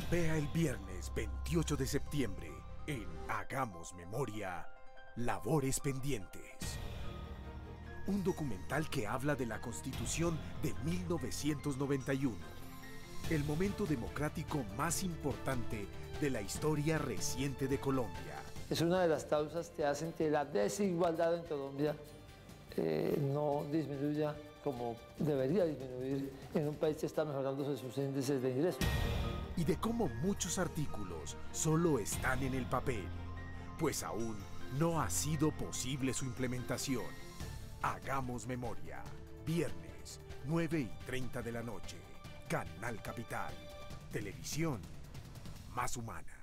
Vea el viernes 28 de septiembre en Hagamos Memoria, Labores Pendientes. Un documental que habla de la Constitución de 1991, el momento democrático más importante de la historia reciente de Colombia. Es una de las causas que hacen que la desigualdad en Colombia no disminuya como debería disminuir en un país que está mejorando sus índices de ingresos. Y de cómo muchos artículos solo están en el papel, pues aún no ha sido posible su implementación. Hagamos Memoria, viernes, 9:30 de la noche, Canal Capital, televisión más humana.